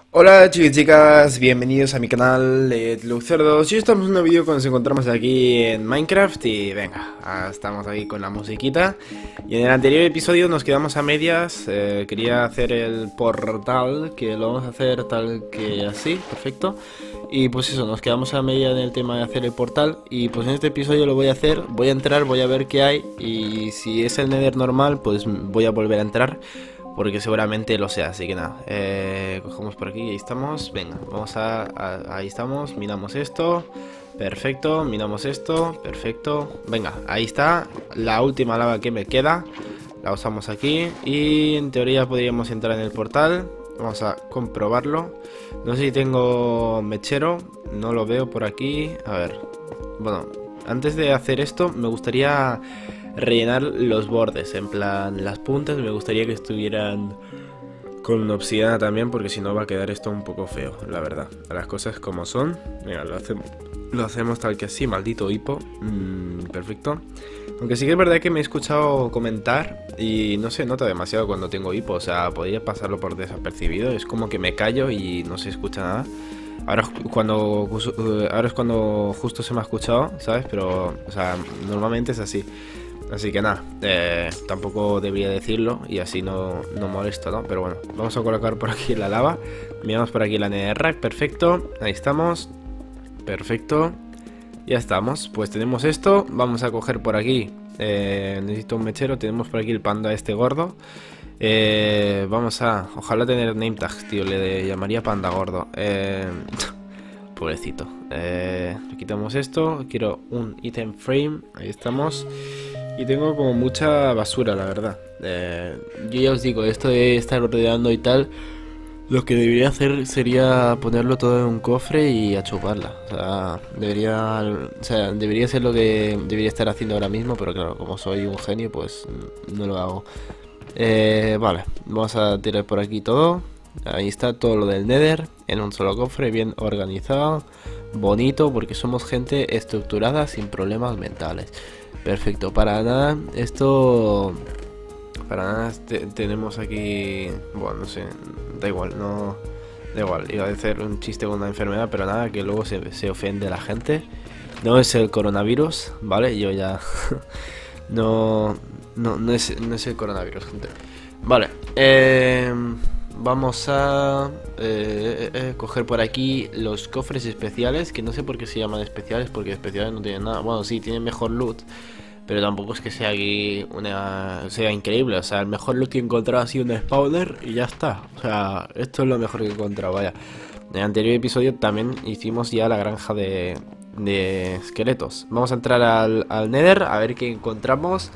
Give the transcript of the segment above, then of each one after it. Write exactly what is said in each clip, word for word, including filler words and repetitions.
Hola chicos y chicas, bienvenidos a mi canal de Lucerdos. Y estamos en un vídeo cuando nos encontramos aquí en Minecraft. Y venga, ah, estamos aquí con la musiquita. Y en el anterior episodio nos quedamos a medias. eh, Quería hacer el portal, que lo vamos a hacer tal que así, perfecto. Y pues eso, nos quedamos a media en el tema de hacer el portal. Y pues en este episodio lo voy a hacer, voy a entrar, voy a ver qué hay. Y si es el Nether normal, pues voy a volver a entrar, porque seguramente lo sea, así que nada, eh, cogemos por aquí, ahí estamos, venga, vamos a, a, ahí estamos, miramos esto, perfecto, miramos esto, perfecto, venga, ahí está, la última lava que me queda, la usamos aquí, y en teoría podríamos entrar en el portal, vamos a comprobarlo, no sé si tengo mechero, no lo veo por aquí, a ver, bueno, antes de hacer esto me gustaría rellenar los bordes, en plan las puntas me gustaría que estuvieran con obsidiana también, porque si no va a quedar esto un poco feo, la verdad. Las cosas como son. Mira, lo hacemos, lo hacemos tal que así, maldito hipo. Mm, perfecto. Aunque sí que es verdad que me he escuchado comentar y no se nota demasiado cuando tengo hipo, o sea, podría pasarlo por desapercibido, es como que me callo y no se escucha nada. Ahora, cuando, ahora es cuando justo se me ha escuchado, ¿sabes? Pero, o sea, normalmente es así. Así que nada, eh, tampoco debería decirlo y así no, no molesto, ¿no? Pero bueno, vamos a colocar por aquí la lava. Miramos por aquí la netherrack, perfecto. Ahí estamos, perfecto. Ya estamos, pues tenemos esto. Vamos a coger por aquí, eh, necesito un mechero, tenemos por aquí el panda este gordo. eh, Vamos a, ojalá tener name tags, tío, le llamaría panda gordo. eh, Pobrecito. eh, Le quitamos esto, quiero un item frame, ahí estamos. Y tengo como mucha basura, la verdad. Eh, yo ya os digo, esto de estar rodeando y tal, lo que debería hacer sería ponerlo todo en un cofre y a chuparla. O sea, debería, o sea, debería ser lo que debería estar haciendo ahora mismo, pero claro, como soy un genio, pues no lo hago. Eh, vale, vamos a tirar por aquí todo. Ahí está todo lo del Nether, en un solo cofre, bien organizado, bonito, porque somos gente estructurada sin problemas mentales. Perfecto, para nada, esto... Para nada te, tenemos aquí... Bueno, no sé, da igual, no... Da igual, iba a hacer un chiste con una enfermedad, pero nada, que luego se, se ofende la gente. No es el coronavirus, ¿vale? Yo ya... no, no, no es, no es el coronavirus, gente. Vale, eh... Vamos a eh, eh, coger por aquí los cofres especiales, que no sé por qué se llaman especiales, porque especiales no tienen nada. Bueno, sí, tienen mejor loot, pero tampoco es que sea aquí una sea increíble. O sea, el mejor loot que he encontrado ha sido un spawner y ya está. O sea, esto es lo mejor que he encontrado, vaya. En el anterior episodio también hicimos ya la granja de, de esqueletos. Vamos a entrar al, al Nether a ver qué encontramos.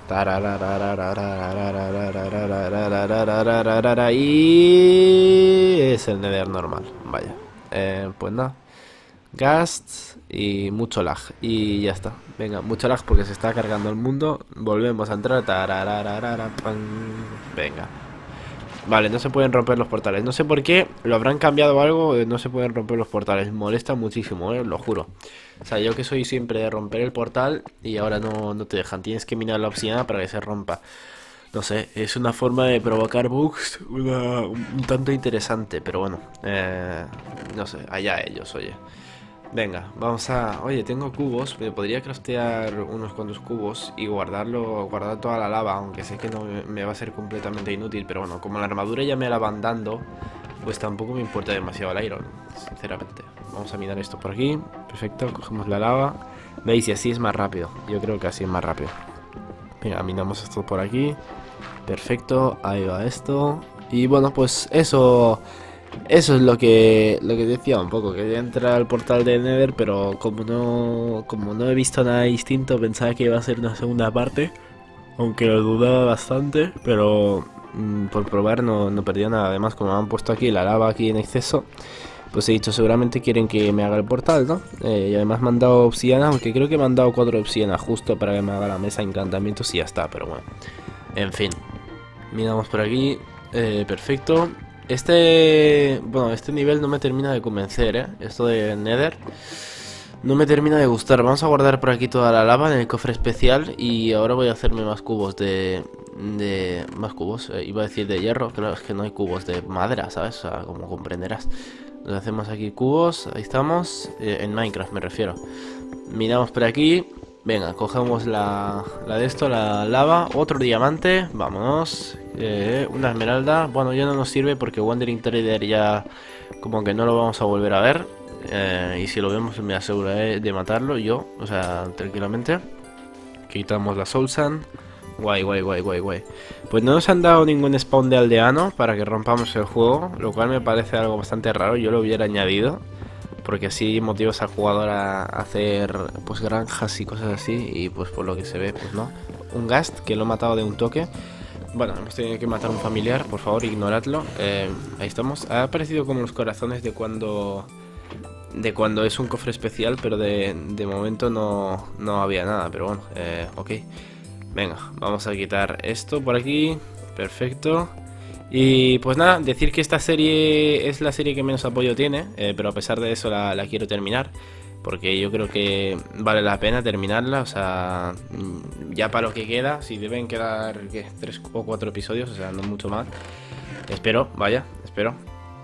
Y es el Nether normal, vaya. Eh, pues nada, Gast y mucho lag. Y ya está. Venga, mucho lag porque se está cargando el mundo. Volvemos a entrar. Venga. Vale, no se pueden romper los portales. No sé por qué, lo habrán cambiado algo. No se pueden romper los portales. Molesta muchísimo, eh, lo juro. O sea, yo que soy siempre de romper el portal y ahora no, no te dejan. Tienes que minar la obsidiana para que se rompa. No sé, es una forma de provocar bugs una, un, un tanto interesante, pero bueno, eh, no sé, allá ellos, oye. Venga, vamos a... Oye, tengo cubos, me podría craftear unos cuantos cubos y guardarlo, guardar toda la lava, aunque sé que no me, me va a ser completamente inútil, pero bueno, como la armadura ya me la van dando, pues tampoco me importa demasiado el iron, sinceramente. Vamos a minar esto por aquí, perfecto, cogemos la lava. Veis, y así es más rápido, yo creo que así es más rápido. Venga, minamos esto por aquí. Perfecto, ahí va esto. Y bueno, pues eso... Eso es lo que lo que decía un poco, quería entrar al portal de Nether, pero como no como no he visto nada distinto, pensaba que iba a ser una segunda parte, aunque lo dudaba bastante, pero mmm, por probar no, no perdía nada. Además, como me han puesto aquí la lava aquí en exceso, pues he dicho, seguramente quieren que me haga el portal, ¿no? Eh, y además me han dado obsidiana, aunque creo que me han dado cuatro obsidiana justo para que me haga la mesa de encantamientos y ya está, pero bueno. En fin, miramos por aquí, eh, perfecto. Este, bueno, este nivel no me termina de convencer, ¿eh? Esto de Nether. No me termina de gustar. Vamos a guardar por aquí toda la lava en el cofre especial. Y ahora voy a hacerme más cubos de... de más cubos, eh, iba a decir de hierro. Claro, es que no hay cubos de madera, ¿sabes? O sea, como comprenderás. Nos hacemos aquí cubos, ahí estamos. eh, En Minecraft me refiero. Miramos por aquí. Venga, cogemos la, la de esto, la lava. Otro diamante, vámonos. eh, Una esmeralda. Bueno, ya no nos sirve porque Wandering Trader ya como que no lo vamos a volver a ver. eh, Y si lo vemos me aseguraré de matarlo yo, o sea, tranquilamente. Quitamos la Soul Sand. Guay, guay, guay, guay, guay. Pues no nos han dado ningún spawn de aldeano para que rompamos el juego, lo cual me parece algo bastante raro. Yo lo hubiera añadido, porque así motivas al jugador a hacer pues granjas y cosas así. Y pues por lo que se ve, pues no. Un Ghast que lo he matado de un toque. Bueno, hemos tenido que matar a un familiar, por favor ignoradlo. eh, Ahí estamos. Ha aparecido como los corazones de cuando... De cuando es un cofre especial, pero de, de momento no, no había nada. Pero bueno, eh, ok. Venga, vamos a quitar esto por aquí. Perfecto. Y pues nada, decir que esta serie es la serie que menos apoyo tiene, eh, pero a pesar de eso la, la quiero terminar, porque yo creo que vale la pena terminarla. O sea, ya para lo que queda, si deben quedar ¿qué? tres o cuatro episodios, o sea, no mucho más. Espero, vaya, espero.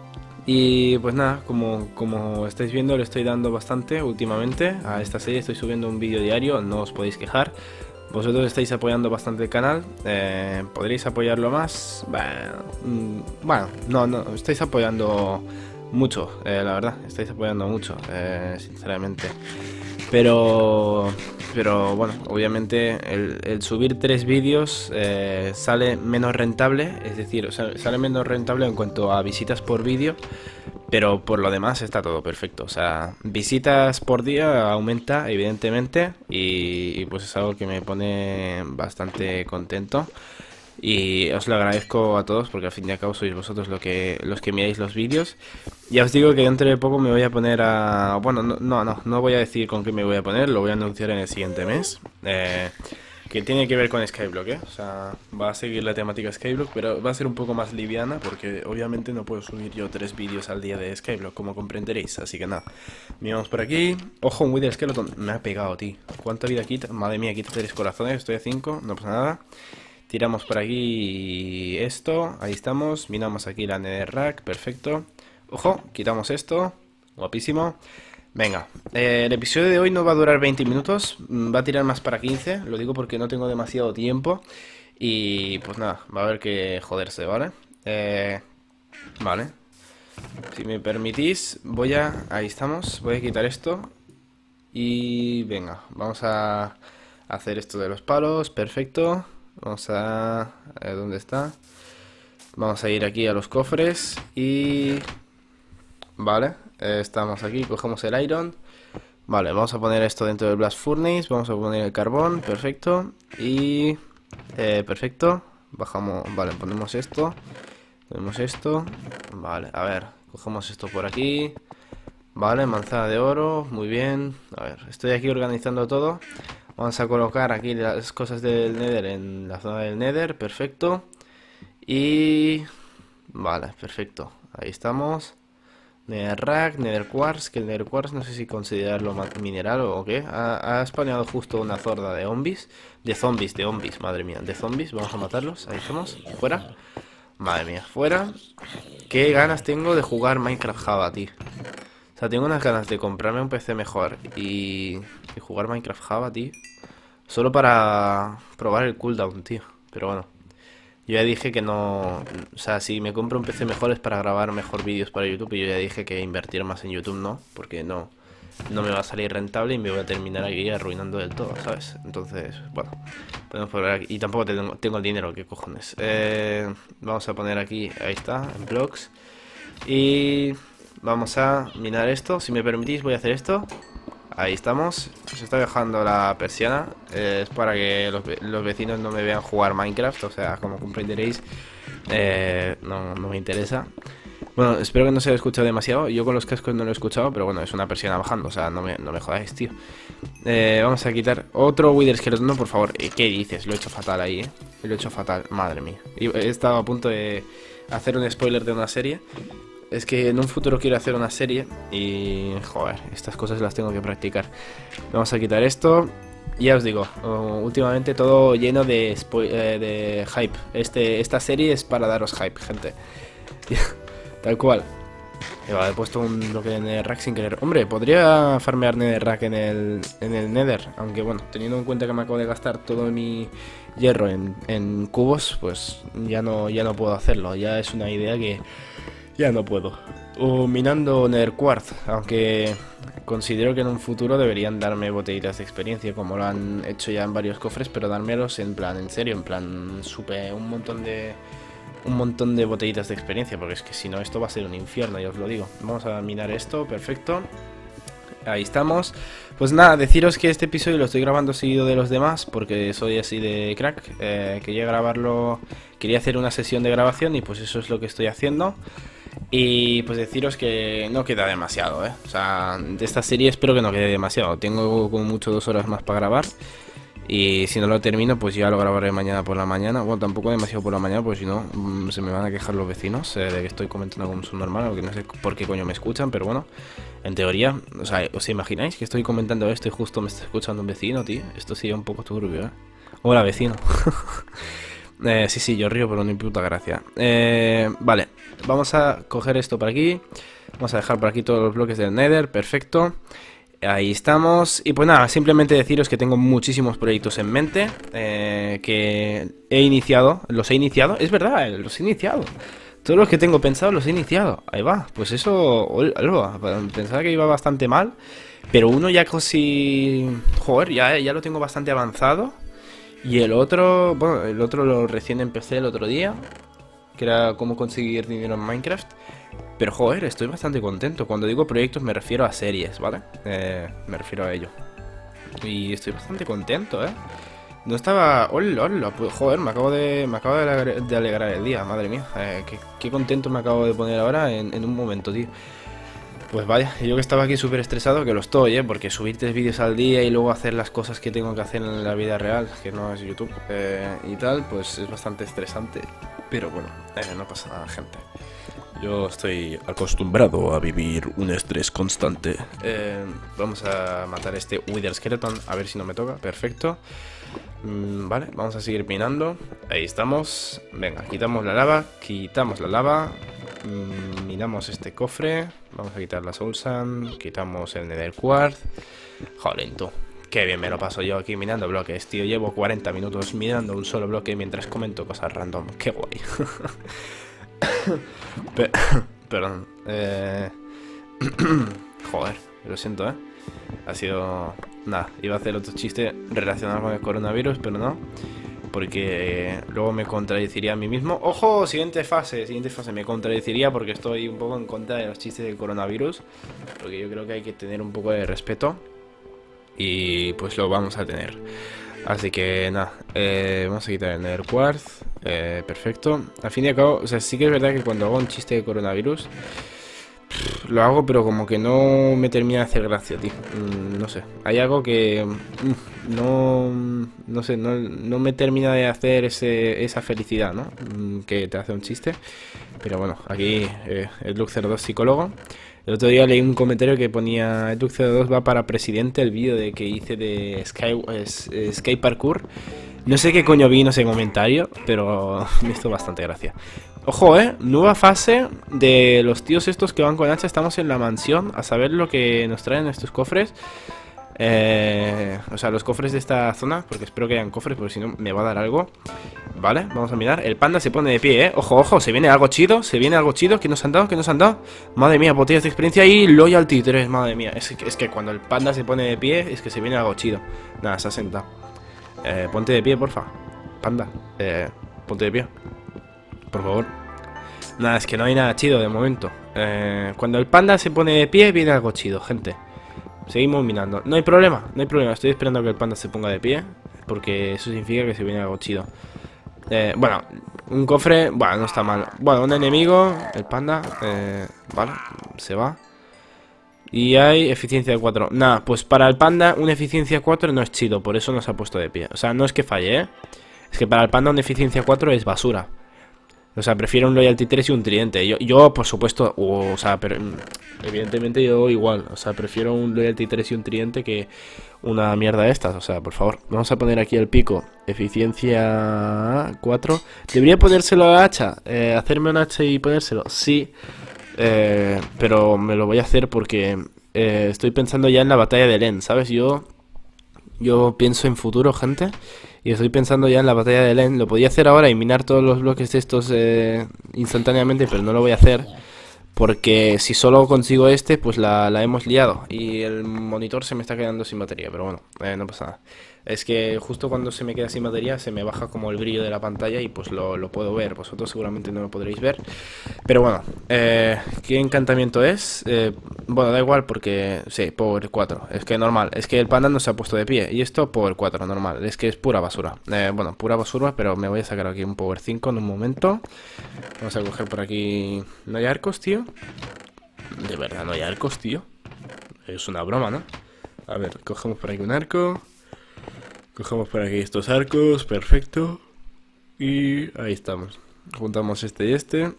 Y pues nada, como, como estáis viendo, le estoy dando bastante últimamente a esta serie. Estoy subiendo un vídeo diario, no os podéis quejar. Vosotros estáis apoyando bastante el canal. eh, ¿Podréis apoyarlo más? Bueno, mm, bueno, no, no, estáis apoyando mucho, eh, la verdad. Estáis apoyando mucho, eh, sinceramente. Pero, pero bueno, obviamente el, el subir tres vídeos eh, sale menos rentable. Es decir, o sea, sale menos rentable en cuanto a visitas por vídeo. Pero por lo demás está todo perfecto. O sea, visitas por día aumenta, evidentemente. Y, y pues es algo que me pone bastante contento. Y os lo agradezco a todos porque al fin y al cabo sois vosotros lo que, los que miráis los vídeos. Ya os digo que dentro de poco me voy a poner a... Bueno, no, no, no, no voy a decir con qué me voy a poner. Lo voy a anunciar en el siguiente mes. Eh... Que tiene que ver con Skyblock, ¿eh? O sea, va a seguir la temática Skyblock, pero va a ser un poco más liviana porque obviamente no puedo subir yo tres vídeos al día de Skyblock, como comprenderéis. Así que nada, miramos por aquí. Ojo, un Wither Skeleton. Me ha pegado, tío. ¿Cuánta vida quita? Madre mía, quita tres corazones. Estoy a cinco, no pasa nada. Tiramos por aquí esto. Ahí estamos. Miramos aquí la Netherrack. Perfecto. Ojo, quitamos esto. Guapísimo. Venga, eh, el episodio de hoy no va a durar veinte minutos, va a tirar más para quince, lo digo porque no tengo demasiado tiempo. Y pues nada, va a haber que joderse, ¿vale? Eh, vale. Si me permitís, voy a... Ahí estamos, voy a quitar esto. Y venga, vamos a hacer esto de los palos, perfecto. Vamos a... a ver, ¿dónde está? Vamos a ir aquí a los cofres y... Vale, eh, estamos aquí, cogemos el iron. Vale, vamos a poner esto dentro del blast furnace. Vamos a poner el carbón, perfecto. Y... Eh, perfecto. Bajamos, vale, ponemos esto. Ponemos esto. Vale, a ver, cogemos esto por aquí. Vale, manzana de oro, muy bien. A ver, estoy aquí organizando todo. Vamos a colocar aquí las cosas del Nether en la zona del Nether, perfecto. Y... Vale, perfecto, ahí estamos. Netherrack, Nether Quartz, que el Nether Quartz no sé si considerarlo mineral o qué. Ha, ha spawneado justo una zorda de zombies. De zombies, de zombies, madre mía, de zombies. Vamos a matarlos, ahí estamos, fuera. Madre mía, fuera. Qué ganas tengo de jugar Minecraft Java, tío. O sea, tengo unas ganas de comprarme un P C mejor y, y jugar Minecraft Java, tío. Solo para probar el cooldown, tío. Pero bueno. Yo ya dije que no... O sea, si me compro un P C mejor es para grabar mejor vídeos para YouTube. Y yo ya dije que invertir más en YouTube no, porque no, no me va a salir rentable y me voy a terminar aquí arruinando del todo, ¿sabes? Entonces, bueno, podemos poner aquí. Y tampoco tengo, tengo el dinero, ¿qué cojones? Eh, vamos a poner aquí, ahí está, en blocks. Y vamos a minar esto. Si me permitís voy a hacer esto. Ahí estamos, se está dejando la persiana, eh, es para que los, los vecinos no me vean jugar Minecraft, o sea, como comprenderéis, eh, no, no me interesa. Bueno, espero que no se haya escuchado demasiado, yo con los cascos no lo he escuchado, pero bueno, es una persiana bajando, o sea, no me, no me jodáis, tío. Eh, vamos a quitar otro Wither Skeleton, no, por favor, eh, ¿qué dices? Lo he hecho fatal ahí, eh, lo he hecho fatal, madre mía. He estado a punto de hacer un spoiler de una serie. es que en un futuro quiero hacer una serie y, joder, estas cosas las tengo que practicar. Vamos a quitar esto. Ya os digo, uh, últimamente todo lleno de, eh, de hype. Este, esta serie es para daros hype, gente. Tal cual. He puesto un bloque de Netherrack sin querer. Hombre, podría farmear Netherrack en el, en el Nether. Aunque bueno, teniendo en cuenta que me acabo de gastar todo mi hierro en, en cubos, pues ya no, ya no puedo hacerlo. Ya es una idea que ya no puedo. O minando Nether Quartz, aunque considero que en un futuro deberían darme botellitas de experiencia, como lo han hecho ya en varios cofres, pero dármelos en plan, en serio, en plan, supe un montón de... un montón de botellitas de experiencia, porque es que si no esto va a ser un infierno, ya os lo digo. Vamos a minar esto, perfecto. Ahí estamos. Pues nada, deciros que este episodio lo estoy grabando seguido de los demás, porque soy así de crack. eh, Quería grabarlo, quería hacer una sesión de grabación y pues eso es lo que estoy haciendo. Y pues deciros que no queda demasiado, eh. O sea, de esta serie espero que no quede demasiado. Tengo como mucho dos horas más para grabar. Y si no lo termino, pues ya lo grabaré mañana por la mañana. Bueno, tampoco demasiado por la mañana, porque si no, mmm, se me van a quejar los vecinos eh, de que estoy comentando como un normal, porque no sé por qué coño me escuchan, pero bueno, en teoría, o sea, ¿os imagináis que estoy comentando esto y justo me está escuchando un vecino, tío? Esto sería un poco turbio, ¿eh? Hola, vecino. eh, sí, sí, yo río, pero no puta gracia. Eh, vale, vamos a coger esto por aquí. Vamos a dejar por aquí todos los bloques del Nether, perfecto. Ahí estamos. Y pues nada, simplemente deciros que tengo muchísimos proyectos en mente eh, que he iniciado. Los he iniciado, es verdad, eh, los he iniciado. Todos los que tengo pensado los he iniciado. Ahí va, pues eso, algo, pensaba que iba bastante mal, pero uno ya casi... Joder, ya, ya lo tengo bastante avanzado. Y el otro, bueno, el otro lo recién empecé el otro día, que era cómo conseguir dinero en Minecraft. Pero joder, estoy bastante contento. Cuando digo proyectos me refiero a series, ¿vale? Eh, me refiero a ello. Y estoy bastante contento, ¿eh? No estaba... ¡Hola, hola! Pues, joder, me acabo de me acabo de alegrar, de alegrar el día, madre mía. Eh, qué, qué contento me acabo de poner ahora en, en un momento, tío. Pues vaya, yo que estaba aquí súper estresado, que lo estoy, ¿eh? Porque subir tres vídeos al día y luego hacer las cosas que tengo que hacer en la vida real, que no es YouTube, eh, y tal, pues es bastante estresante. Pero bueno, eh, no pasa nada, gente. Yo estoy acostumbrado a vivir un estrés constante. Eh, vamos a matar este Wither Skeleton, a ver si no me toca. Perfecto. Mm, vale, vamos a seguir minando. Ahí estamos. Venga, quitamos la lava. Quitamos la lava. Mm, minamos este cofre. Vamos a quitar la Soul Sand. Quitamos el Nether Quartz. Joder, tú. Qué bien me lo paso yo aquí minando bloques, tío. Llevo cuarenta minutos minando un solo bloque mientras comento cosas random. Qué guay. Pe Perdón. Eh... Joder, lo siento, ¿eh? Ha sido... Nada, iba a hacer otro chiste relacionado con el coronavirus, pero no. Porque eh, luego me contradeciría a mí mismo. ¡Ojo! Siguiente fase, siguiente fase. Me contradeciría porque estoy un poco en contra de los chistes del coronavirus. Porque yo creo que hay que tener un poco de respeto. Y pues lo vamos a tener. Así que nada, eh, vamos a quitar el Nether Quartz. eh, Perfecto. Al fin y al cabo, o sea, sí que es verdad que cuando hago un chiste de coronavirus pff, lo hago, pero como que no me termina de hacer gracia, tío. mm, No sé, hay algo que mm, no, no sé, no, no me termina de hacer ese, esa felicidad, ¿no? Mm, que te hace un chiste. Pero bueno, aquí eh, el Luxer dos psicólogo. El otro día leí un comentario que ponía Edux cero dos va para presidente, el vídeo de que hice de Sky, es, Sky Parkour. No sé qué coño vi en ese comentario, pero me hizo bastante gracia. Ojo, eh, nueva fase de los tíos estos que van con hacha. Estamos en la mansión, a saber lo que nos traen estos cofres. Eh, o sea, los cofres de esta zona, porque espero que hayan cofres, porque si no me va a dar algo. Vale, vamos a mirar. El panda se pone de pie, eh. Ojo, ojo, se viene algo chido. Se viene algo chido. ¿Qué nos han dado? ¿Qué nos han dado? Madre mía, botellas de experiencia y Loyalty tres. Madre mía, es que, es que cuando el panda se pone de pie es que se viene algo chido. Nada, se ha sentado. eh, Ponte de pie, porfa. Panda, eh, ponte de pie, por favor. Nada, es que no hay nada chido de momento. eh, Cuando el panda se pone de pie viene algo chido, gente. Seguimos minando. No hay problema, no hay problema. Estoy esperando a que el panda se ponga de pie, porque eso significa que se viene algo chido. Eh, bueno, un cofre, bueno, no está mal. Bueno, un enemigo, el panda, eh, vale, se va. Y hay eficiencia de cuatro. Nada, pues para el panda una eficiencia cuatro no es chido, por eso no se ha puesto de pie. O sea, no es que falle, ¿eh? Es que para el panda una eficiencia cuatro es basura. O sea, prefiero un Loyalty tres y un tridente. Yo, yo por supuesto, o, o sea, pero evidentemente yo igual. O sea, prefiero un Loyalty tres y un tridente que una mierda de estas. O sea, por favor, vamos a poner aquí el pico. Eficiencia cuatro. ¿Debería ponérselo a hacha? Eh, ¿Hacerme un hacha y ponérselo? Sí. Eh, pero me lo voy a hacer porque eh, estoy pensando ya en la batalla de Len, ¿sabes? Yo... Yo pienso en futuro, gente. Y estoy pensando ya en la batalla de Len. Lo podía hacer ahora y minar todos los bloques de estos eh, instantáneamente, pero no lo voy a hacer. Porque si solo consigo este, pues la, la hemos liado. Y el monitor se me está quedando sin batería, pero bueno, eh, no pasa nada. Es que justo cuando se me queda sin batería se me baja como el brillo de la pantalla y pues lo, lo puedo ver. Vosotros seguramente no lo podréis ver. Pero bueno, eh, ¿qué encantamiento es? Eh, bueno, da igual porque... Sí, Power cuatro. Es que normal. Es que el panda no se ha puesto de pie. Y esto Power cuatro, normal. Es que es pura basura. Eh, bueno, pura basura, pero me voy a sacar aquí un Power cinco en un momento. Vamos a coger por aquí... ¿No hay arcos, tío? De verdad, no hay arcos, tío. Es una broma, ¿no? A ver, cogemos por aquí un arco. Cogemos por aquí estos arcos, perfecto. Y ahí estamos. Juntamos este y este.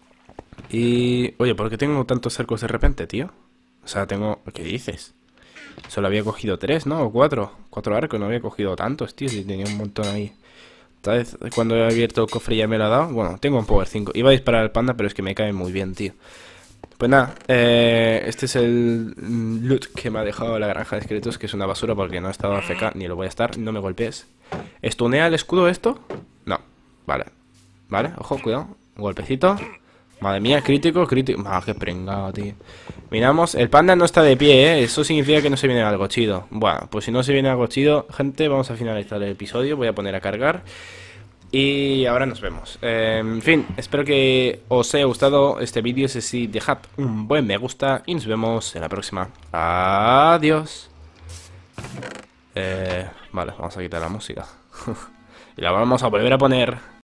Y... Oye, ¿por qué tengo tantos arcos de repente, tío? O sea, tengo... ¿Qué dices? Solo había cogido tres, ¿no? O cuatro. Cuatro arcos, no había cogido tantos, tío. Si tenía un montón ahí. Tal vez cuando he abierto el cofre ya me lo ha dado. Bueno, tengo un Power cinco. Iba a disparar al panda, pero es que me cae muy bien, tío. Pues nada, eh, este es el loot que me ha dejado la granja de esqueletos, que es una basura porque no he estado A F K, ni lo voy a estar, no me golpees. ¿Estunea el escudo esto? No, vale. Vale, ojo, cuidado, un golpecito. Madre mía, crítico, crítico. Ah, qué pringado, tío. Miramos, el panda no está de pie, ¿eh? Eso significa que no se viene algo chido. Bueno, pues si no se viene algo chido, gente, vamos a finalizar el episodio. Voy a poner a cargar. Y ahora nos vemos. Eh, en fin, espero que os haya gustado este vídeo. Si sí, dejad un buen me gusta y nos vemos en la próxima. Adiós. Eh, vale, vamos a quitar la música. Y la vamos a volver a poner.